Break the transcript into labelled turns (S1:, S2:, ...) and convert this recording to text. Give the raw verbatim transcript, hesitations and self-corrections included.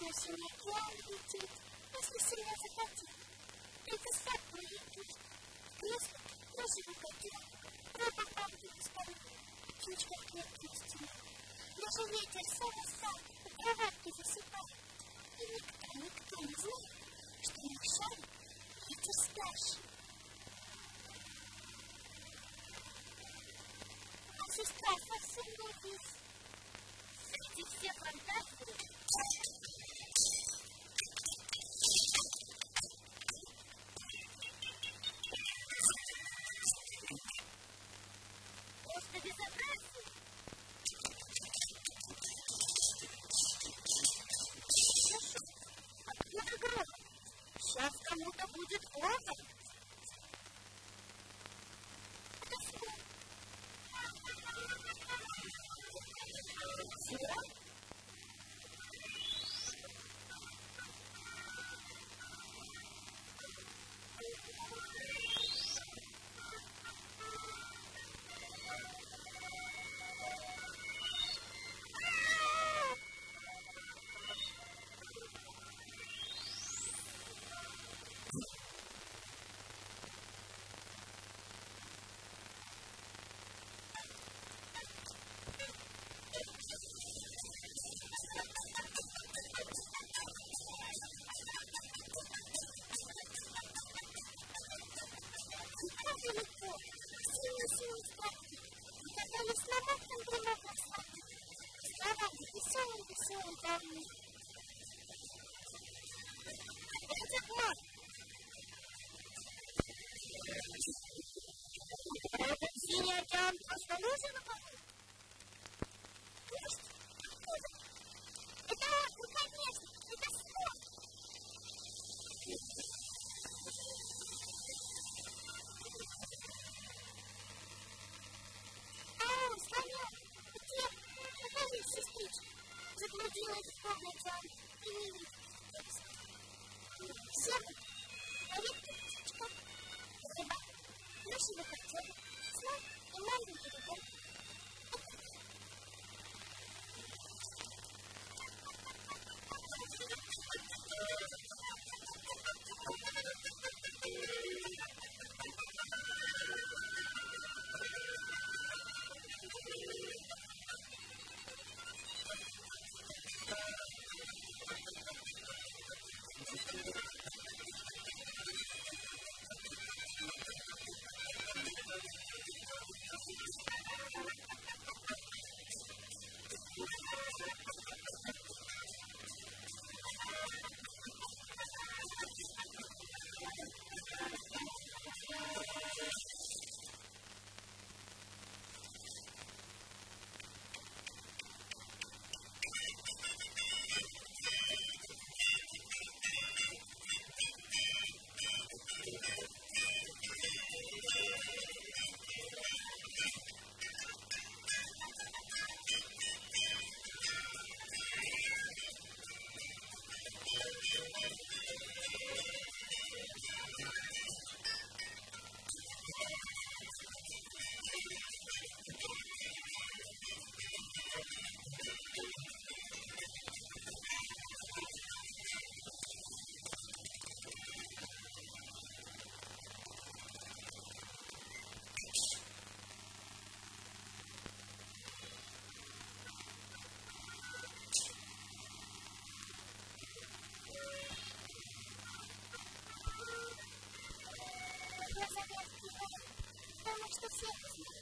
S1: на синий океан летит, если сильно захотел. Только спать не летит. В кресле красивый котел, рыба пампи беспородная, птичка в клетке на стене. Даже ветер сам и сам у кроватки засыпает. И никто, никто не знает, что мешает ветер спящий. А сестра совсем не весь. Среди всех фантазий просто безобразие. Откуда гром? Сейчас кому-то будет плохо. Это что? Все? Синий океан просто лужа на полу? Дождь? Откуда? Это озеро, конечно, это слон. Ау, слонёк, где? Покажи, сестричка. Заблудилась в комнате и не видит. Сема, поверьте, птичка, рыба, красивый котел, слон и маленький ребенок. Потому что все это знают.